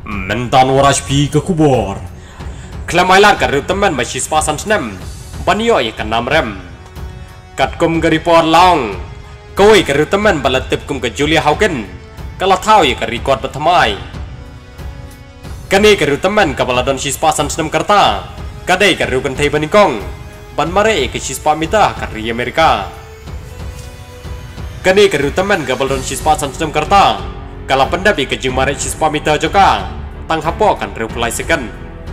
Mentan waras pi ke kubur. Klamailan ka teman masih sepasan senem. Banyo ya kan namrem. Kat kum garipon long. Koi ka teman balatip kum ke Julia Hauken. Kalau tahu ya ka record bertemai. Kani ka teman ka baladon si sepasan senem kerta. Kadai ka kan tei banikong. Ban mare ke si sepamita ka ri Amerika. Kani ka teman ka baladon si sepasan senem kerta. Kalau pendapi ke jumare si sepamita juga. Tang hapo kan reply second.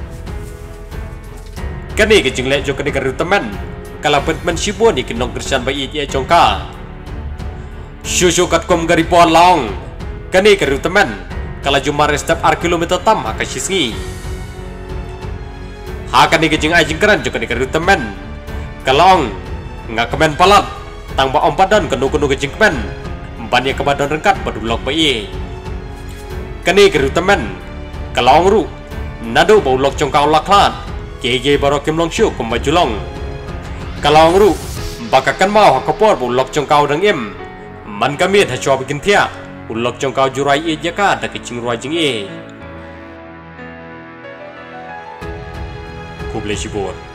Kani ke jingle jo kani ka teman. Kalau pentman sibo ni kinong Christian bai ia jongka. Shushu kat kom garipon long. Kani ka teman. Kalau jumare step ar kilometer tam haka sisngi. Haka ni ke jing ai jingkeran jo kani ka teman. Kalong ngak kemen palat. Tang ba om padan kenu ke jingkemen. Banyak ke badan rengkat badulok bai. Kani ka teman. Kalong ru nado bau lok jongka laklat. Gege baro kim long shu kum bajulong. Kalong ru bakakan mau hakapor bu lok jongkau dang im. Man kami dah coba bikin tiak. Ulok jongkau jurai e jaka dak cing ruai jing e. Kuble sibor.